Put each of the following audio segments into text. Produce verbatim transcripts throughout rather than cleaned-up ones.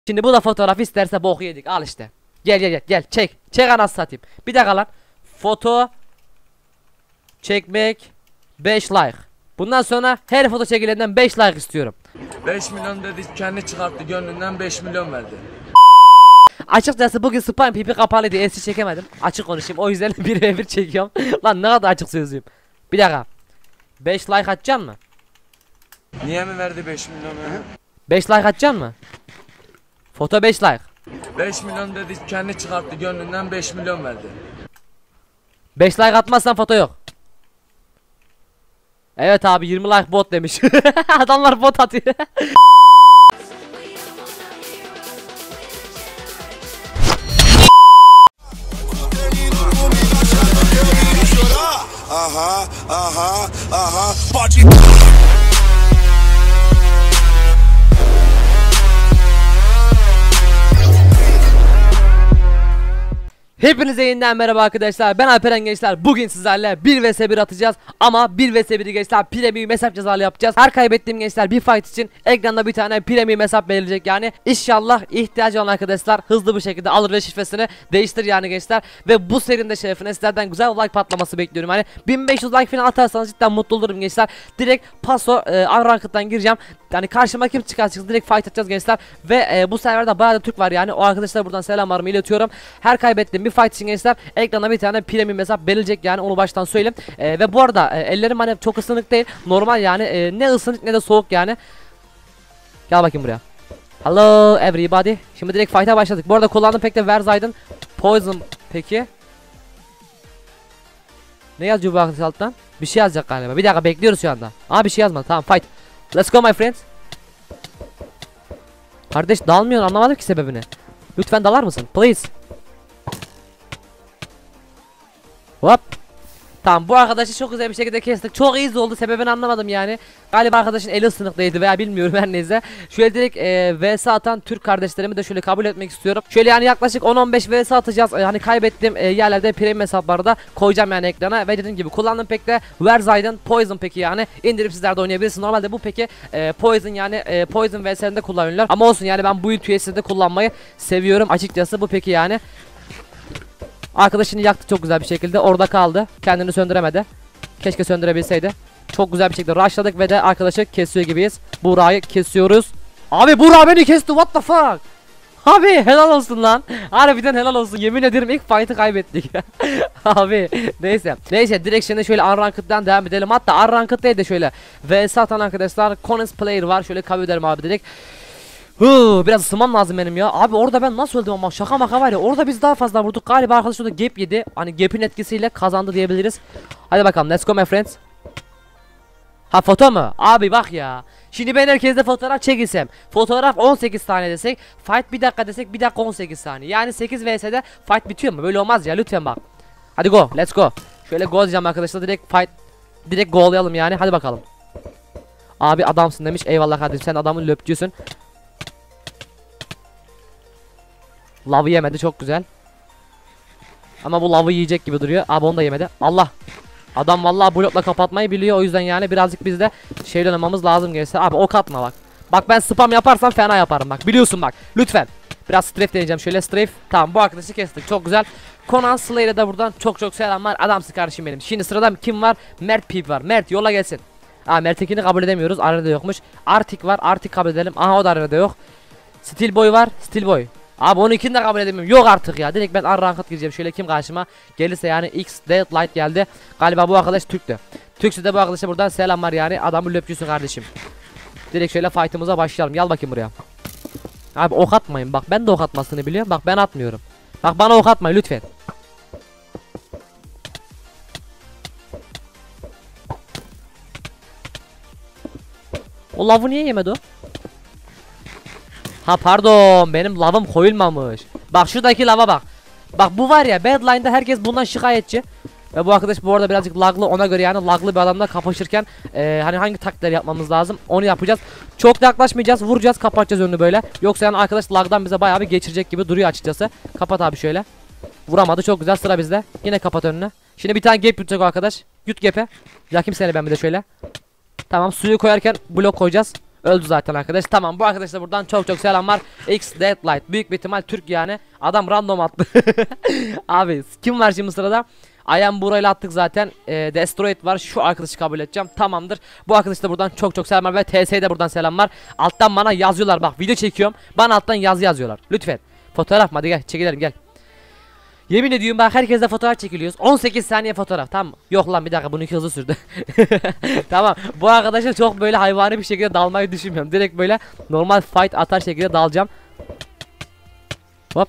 Şimdi bu da fotoğraf isterse bok yedik. Al işte. Gel gel gel gel çek. Çek anasını satayım. Bir dakika lan. Foto çekmek beş like. Bundan sonra her foto çekilenden beş like istiyorum. beş milyon dedik, kendi çıkarttı gönlünden, beş milyon verdi. Açıkçası bugün spam pipi kapalıydı, elsi çekemedim. Açık konuşayım, o yüzden bir ve bir çekiyorum. Lan ne kadar açık sözlüyüm. Bir dakika. beş like atacaksın mı? Niye mi verdi beş milyonu? beş like atacaksın mı? Foto beş like. beş milyon dedik, kendi çıkarttı gönlünden, beş milyon verdi. beş like atmazsan foto yok. Evet abi, yirmi like bot demiş. Adamlar bot atıyor. Aha, aha, aha, pode. Hepinize yeniden merhaba arkadaşlar, ben Alperen gençler. Bugün sizlerle bir vs bir atacağız. Ama bir vs bir gençler premium hesap cezalı yapacağız. Her kaybettiğim gençler bir fight için ekranda bir tane premium hesap belirleyecek. Yani inşallah ihtiyacı olan arkadaşlar hızlı bir şekilde alır ve şifresini değiştir yani gençler. Ve bu serinin de şerefine sizlerden güzel like patlaması bekliyorum. Hani bin beş yüz like falan atarsanız cidden mutlu olurum gençler. Direkt paso e, Unranked'dan gireceğim. Yani karşıma kim çıkar çıksın direkt fight atacağız gençler. Ve e, bu serverde bayağı da Türk var yani. O arkadaşlar buradan selamlarımı iletiyorum. Her kaybettiğim bir fight için gençler ekrana bir tane premium hesap belirleyecek yani, onu baştan söyleyeyim. E, ve bu arada e, ellerim hani çok ısınık değil. Normal yani, e, ne ısınık ne de soğuk yani. Gel bakayım buraya. Hello everybody. Şimdi direkt fight'a başladık. Bu arada kullandığım pek de Verzaydın Poison peki. Ne yazıyor bu arkadaş alttan? Bir şey yazacak galiba. Bir dakika bekliyoruz şu anda. Aa bir şey yazmadı. Tamam fight. Let's go my friends. Kardeş dalmıyor, anlamadım ki sebebini. Lütfen dalar mısın? Please. Hop. Tamam, bu arkadaşı çok güzel bir şekilde kestik. Çok iyi oldu, sebebini anlamadım yani. Galiba arkadaşın eli ısınıklıydı veya bilmiyorum, her neyse. Şöyle direkt e, vs atan Türk kardeşlerimi de şöyle kabul etmek istiyorum. Şöyle yani yaklaşık on on beş vs atacağız. E, hani kaybettiğim e, yerlerde premium hesaplarda koyacağım yani ekrana. Ve dediğim gibi kullandığım pek de Verzaydın Poison peki yani. İndirip sizler de oynayabilirsiniz. Normalde bu peki e, Poison yani e, Poison vs'lerinde kullanıyorlar. Ama olsun yani, ben bu üyesinde kullanmayı seviyorum açıkçası. Bu peki yani. Arkadaşını yaktı çok güzel bir şekilde. Orada kaldı. Kendini söndüremedi. Keşke söndürebilseydi. Çok güzel bir şekilde rushladık ve de arkadaşı kesiyor gibiyiz. Buğra'yı kesiyoruz. Abi Buğra beni kesti, what the fuck. Abi helal olsun lan. Harbiden helal olsun. Yemin ederim ilk fight'ı kaybettik. Abi neyse. Neyse direkt şimdi şöyle Unranked'dan devam edelim. Hatta Unranked değil de şöyle vs atan arkadaşlar Cones Player var. Şöyle kabul ederim abi direkt. Hıı, biraz ısınmam lazım benim ya. Abi orada ben nasıl öldüm ama, şaka maka var ya. Orada biz daha fazla vurduk. Galiba arkadaş orada gap yedi. Hani gap'in etkisiyle kazandı diyebiliriz. Hadi bakalım, let's go my friends. Ha foto mu? Abi bak ya. Şimdi ben herkesle fotoğraf çekilsem. Fotoğraf on sekiz saniye desek. Fight bir dakika desek, bir dakika on sekiz saniye. Yani sekiz vs'de fight bitiyor mu? Böyle olmaz ya, lütfen bak. Hadi go, let's go. Şöyle go diyeceğim arkadaşlar, direkt fight. Direkt go'layalım yani, hadi bakalım. Abi adamsın demiş, eyvallah kardeşim, sen adamın löpçüsün. Lavı yemedi, çok güzel. Ama bu lavı yiyecek gibi duruyor. Abi onu da yemedi. Allah. Adam vallahi blokla kapatmayı biliyor, o yüzden yani birazcık biz de şey oynamamız lazım gençler. Abi ok atma bak. Bak ben spam yaparsam fena yaparım bak. Biliyorsun bak. Lütfen. Biraz strafe deneyeceğim. Şöyle strafe. Tamam, bu arkadaşı kestik. Çok güzel. Conan Slayer'e de buradan çok çok selamlar. Adamsın kardeşim benim. Şimdi sırada kim var? Mert Pip var. Mert yola gelsin. Aa Mert'ekini kabul edemiyoruz. Arenada yokmuş. Arctic var. Arctic kabul edelim. Aha o da arenada yok. Steel Boy var. Steel Boy. Abi onu ikini de kabul edemiyorum. Yok artık ya. Direkt ben Unranked gireceğim. Şöyle kim karşıma gelirse yani. X Deadlight geldi. Galiba bu arkadaş Türk'tü. Türkse de bu arkadaşa buradan selamlar yani. Adamın löpçüsün kardeşim. Direkt şöyle fight'ımıza başlayalım. Gel bakayım buraya. Abi ok atmayın. Bak ben de ok atmasını biliyorum. Bak ben atmıyorum. Bak bana ok atmayın lütfen. O lavı niye yemedi o? Ha pardon, benim lavım koyulmamış. Bak şuradaki lava bak. Bak bu var ya, Badline'da herkes bundan şikayetçi. Ve bu arkadaş bu arada birazcık laglı, ona göre yani laglı bir adamla kapışırken e, hani hangi taktikleri yapmamız lazım onu yapacağız. Çok da yaklaşmayacağız, vuracağız, kapatacağız önünü böyle. Yoksa yani arkadaş lagdan bize bayağı bir geçirecek gibi duruyor açıkçası. Kapat abi şöyle. Vuramadı, çok güzel, sıra bizde. Yine kapat önünü. Şimdi bir tane gap yutacak o arkadaş. Yut gap'e. Yakayım seni ben bir de şöyle. Tamam, suyu koyarken blok koyacağız. Öldü zaten arkadaş. Tamam, bu arkadaşlar buradan çok çok selamlar. X Deadlight büyük bir ihtimal Türk yani. Adam random attı. Abi kim var şimdi sırada? I am burayla attık zaten. E, Destroyed var. Şu arkadaşı kabul edeceğim. Tamamdır. Bu arkadaş da buradan çok çok selamlar ve T S'ye de buradan selamlar. Alttan bana yazıyorlar. Bak video çekiyorum. Bana alttan yazı yazıyorlar. Lütfen. Fotoğraf mı? Hadi gel çekilelim gel. Yemin ediyorum bak, herkesle fotoğraf çekiliyoruz. on sekiz saniye fotoğraf, tamam. Yok lan bir dakika, bununki hızlı sürdü. Tamam, bu arkadaşa çok böyle hayvani bir şekilde dalmayı düşünmüyorum. Direkt böyle normal fight atar şekilde dalacağım. Hop.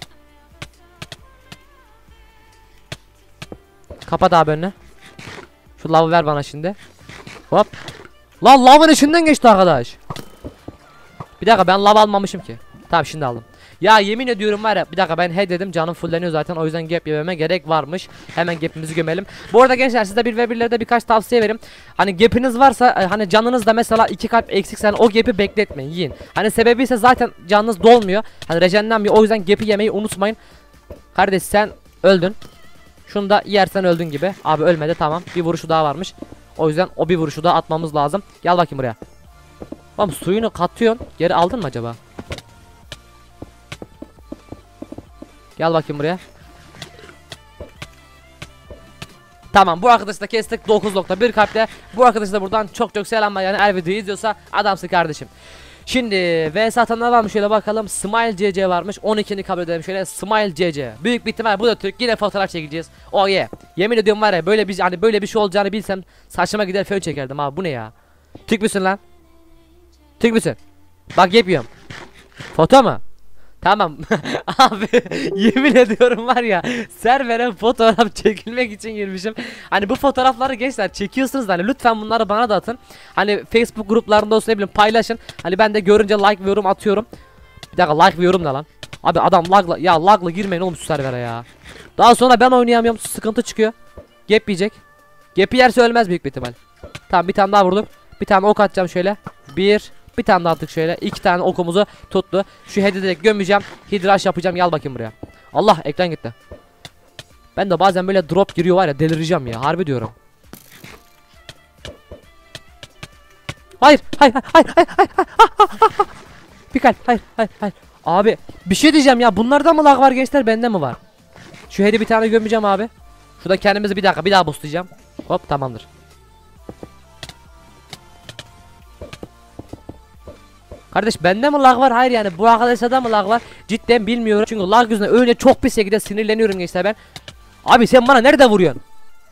Kapat abi önüne. Şu lavı ver bana şimdi. Hop. Lan lavın içinden geçti arkadaş. Bir dakika, ben lav almamışım ki. Tamam, şimdi aldım. Ya yemin ediyorum var ya, bir dakika ben he dedim, canım fulleniyor zaten, o yüzden gap yememe gerek varmış. Hemen gap'imizi gömelim. Bu arada gençler, size bir ve birlerde birkaç tavsiye vereyim. Hani gap'iniz varsa, hani canınız da mesela iki kalp eksikse, hani o gap'i bekletmeyin, yiyin. Hani sebebi ise zaten canınız dolmuyor. Hani rejenlenmiyor, o yüzden gap'i yemeyi unutmayın. Kardeş sen öldün. Şunu da yersen öldün gibi. Abi ölmedi, tamam. Bir vuruşu daha varmış. O yüzden o bir vuruşu da atmamız lazım. Gel bakayım buraya. Oğlum suyunu katıyorsun. Geri aldın mı acaba? Gel bakayım buraya. Tamam, bu arkadaşı da kestik dokuz nokta bir kalple. Bu arkadaşı da buradan çok çok selamlar, yani eğer videoyu izliyorsa adamsın kardeşim. Şimdi V S atanlar varmış, şöyle bakalım. Smile C C varmış, on ikini kabul edelim şöyle. Smile C C büyük bir ihtimal bu da Türk, yine fotoğraf çekeceğiz. Oh yeah. Yemin ediyorum var ya, böyle bir hani böyle bir şey olacağını bilsem saçıma gider fön çekerdim abi. Bu ne ya? Türk müsün lan? Türk müsün? Bak yapıyorum. Foto mu? Tamam. Abi yemin ediyorum var ya, servere fotoğraf çekilmek için girmişim. Hani bu fotoğrafları gençler çekiyorsunuz, hani lütfen bunları bana da atın. Hani Facebook gruplarında olsun, ne bileyim, paylaşın. Hani ben de görünce like ve yorum atıyorum. Bir dakika, like ve yorum ne lan? Abi adam lagla, ya lagla girmeyin oğlum şu servere ya. Daha sonra ben oynayamıyorum, sıkıntı çıkıyor. Gap yiyecek. Gap yerse ölmez büyük bir ihtimal. Tamam, bir tane daha vurduk. Bir tane ok atacağım şöyle. Bir. Bir tane daha attık şöyle. İki tane okumuzu tuttu. Şu head'i direkt gömeceğim. Hidraş yapacağım. Gel bakayım buraya. Allah, ekran gitti. Ben de bazen böyle drop giriyor var ya, delireceğim ya. Harbi diyorum. Hayır. Hayır. Hayır. Hayır. Hayır. Hayır. Bir kalp. Hayır. Hayır. Hayır. Abi bir şey diyeceğim ya. Bunlarda mı lag var gençler? Bende mi var? Şu head'i bir tane gömeceğim abi. Şurada kendimizi bir dakika bir daha boostlayacağım. Hop, tamamdır. Kardeş bende mi lag var? Hayır, yani bu arkadaşta da mı lag var? Cidden bilmiyorum. Çünkü lag yüzünden öyle çok bir şekilde sinirleniyorum gençler ben. Abi sen bana nerede vuruyorsun?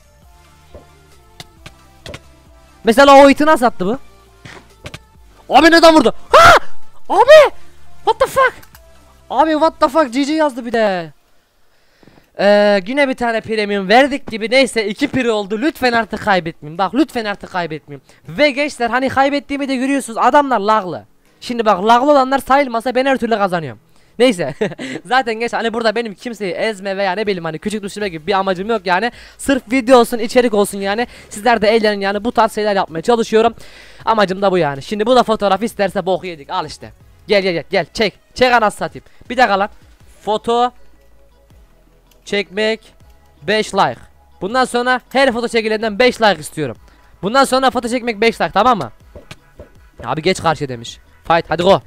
Mesela o iti nasıl attı bu? Abi neden vurdu? Ha! Abi! What the fuck? Abi what the fuck? G G yazdı bir de. Ee, yine bir tane premium verdik gibi, neyse iki piri oldu. Lütfen artık kaybetmeyeyim. Bak lütfen artık kaybetmeyeyim. Ve gençler hani kaybettiğimi de görüyorsunuz. Adamlar laglı. Şimdi bak, laglı olanlar sayılmasa ben her türlü kazanıyorum. Neyse. Zaten geç hani burada benim kimseyi ezme veya ne bileyim hani küçük düşürme gibi bir amacım yok yani. Sırf video olsun, içerik olsun yani. Sizler de eğlenin yani, bu tarz şeyler yapmaya çalışıyorum. Amacım da bu yani. Şimdi bu da fotoğraf isterse boku yedik, al işte. Gel gel gel gel çek. Çek anasını satayım. Bir dakika lan. Foto çekmek beş like. Bundan sonra her foto çekilenden beş like istiyorum. Bundan sonra foto çekmek beş like, tamam mı? Abi geç karşı demiş. Fight, hadi go.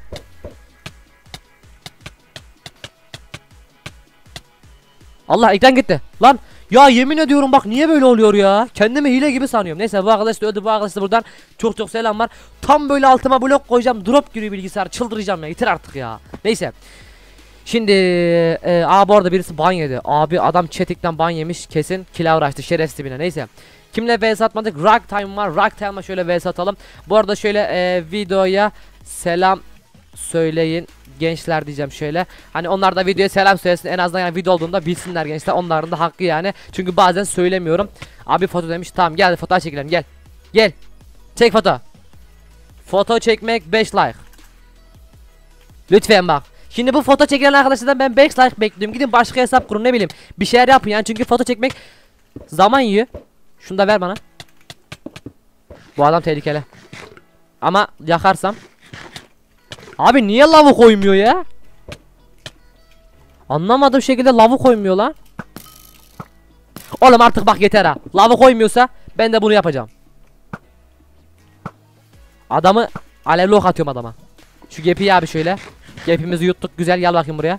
Allah, ekran gitti. Lan ya yemin ediyorum bak, niye böyle oluyor ya? Kendimi hile gibi sanıyorum. Neyse, bu arkadaş da öldü, bu arkadaş da buradan çok çok selamlar. Tam böyle altıma blok koyacağım, drop giriyor bilgisayar, çıldıracağım ya, yeter artık ya. Neyse. Şimdi e, aa bu arada birisi ban yedi. Abi adam chatikten ban yemiş kesin, kila uğraştı şerefsiz birine. Neyse. Kimle vs atmadık? Rock Time var. Rock Time'a şöyle vs atalım. Bu arada şöyle e, videoya selam söyleyin gençler diyeceğim şöyle. Hani onlar da videoya selam söylesin, en azından yani video olduğunda bilsinler gençler. Onların da hakkı yani. Çünkü bazen söylemiyorum. Abi foto demiş. Tamam gel foto çekelim, gel. Gel. Çek foto. Foto çekmek beş like. Lütfen bak. Şimdi bu foto çekilen arkadaşlardan ben beş like bekliyorum. Gidin başka hesap kurun, ne bileyim. Bir şeyler yapın yani, çünkü foto çekmek zaman yiyor. Şunu da ver bana. Bu adam tehlikeli. Ama yakarsam. Abi niye lavı koymuyor ya? Anlamadığım şekilde lavı koymuyor lan. Oğlum artık bak yeter ha. Lavı koymuyorsa ben de bunu yapacağım. Adamı Alevli ok atıyorum adama. Şu gepiyi abi şöyle. Gepimizi yuttuk güzel, gel bakayım buraya.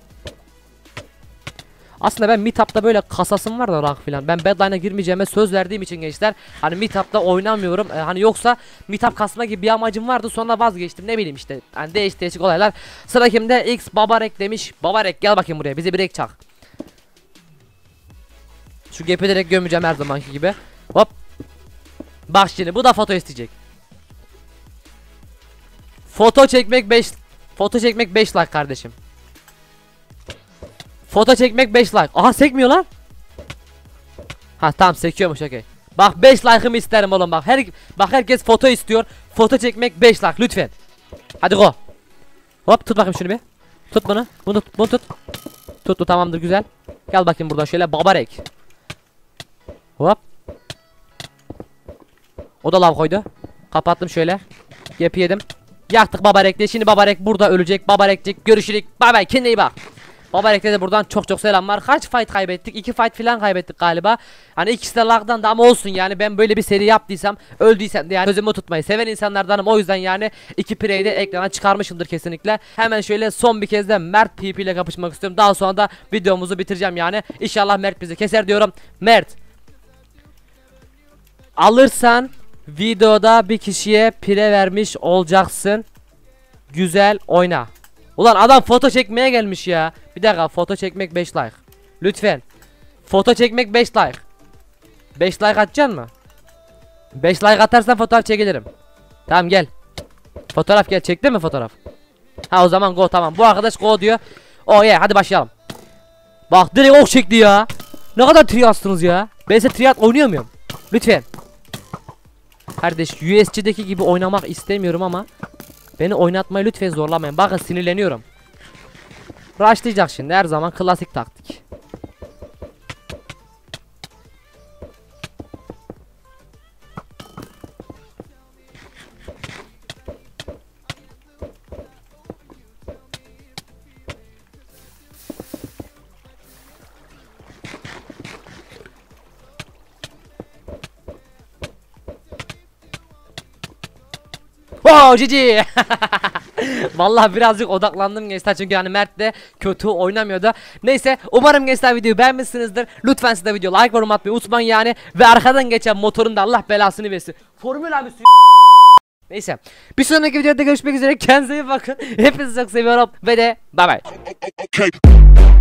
Aslında ben Meetup'ta böyle kasasım var da rank filan. Ben Badline'a girmeyeceğime söz verdiğim için gençler. Hani Meetup'ta oynamıyorum. Ee, hani yoksa Meetup kasma gibi bir amacım vardı. Sonra vazgeçtim. Ne bileyim işte. Hani değişik değişik olaylar. Sıra kimde? X Babarek demiş. Babarek gel bakayım buraya. Bizi break çak. Şu gepi direkt gömeceğim her zamanki gibi. Hop. Bak şimdi bu da foto isteyecek. Foto çekmek beş Foto çekmek beş like kardeşim. Foto çekmek beş like. Aha sekmiyor lan. Ha tamam sekiyormuş, okey. Bak beş like'ımı isterim oğlum bak. Her bak herkes foto istiyor. Foto çekmek beş like lütfen. Hadi go. Hop tut bakayım şunu bir. Tut bunu. Bunu tut. Bunu tut. Tuttu tamamdır güzel. Gel bakayım buradan şöyle babarek. Hop. O da lav koydu. Kapattım şöyle. Yapı yedim. Yaktık babarekle. Şimdi babarek burada ölecek. Babarekcik görüşürük. Bay bay. Kendine iyi bak. Babarek'te de buradan çok çok selamlar. Kaç fight kaybettik? iki fight falan kaybettik galiba. Hani ikisi de lag'dan da ama olsun yani, ben böyle bir seri yaptıysam, öldüysem de yani sözümü tutmayı seven insanlardanım. O yüzden yani iki preyi de ekrana çıkarmışımdır kesinlikle. Hemen şöyle son bir kez de Mert P P ile kapışmak istiyorum. Daha sonra da videomuzu bitireceğim yani. İnşallah Mert bizi keser diyorum. Mert, alırsan videoda bir kişiye pire vermiş olacaksın. Güzel oyna. Ulan adam foto çekmeye gelmiş ya. Bir dakika, foto çekmek beş like. Lütfen. Foto çekmek beş like. beş like atacaksın mı? beş like atarsan fotoğraf çekilirim. Tamam gel. Fotoğraf gel, çekti mi fotoğraf? Ha o zaman go, tamam. Bu arkadaş go diyor. Oh yeah, hadi başlayalım. Bak direkt ok çekti ya. Ne kadar triatsınız ya. Ben size triat oynuyor muyum? Lütfen. Kardeş U S C'deki gibi oynamak istemiyorum ama beni oynatmayı lütfen zorlamayın. Bakın sinirleniyorum. Rushlayacak şimdi, her zaman klasik taktik. Oh cici. Vallahi birazcık odaklandım gençler, çünkü yani Mert de kötü oynamıyordu. Neyse, umarım gençler videoyu beğenmişsinizdir. Lütfen siz de video like yorum atmayı unutmayın yani. Ve arkadan geçen motorun da Allah belasını versin. Formül abi. Neyse, bir sonraki videoda görüşmek üzere. Kendinize iyi bakın. Hepinizi çok seviyorum ve de bay bay. Okay.